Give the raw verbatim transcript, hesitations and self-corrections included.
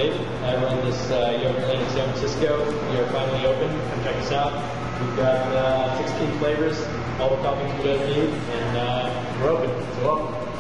David. I run this uh, Yogurtland in San Francisco. We are finally open. Come check us out. We've got uh, sixteen flavors, all the toppings you guys need, and uh, we're open. So welcome.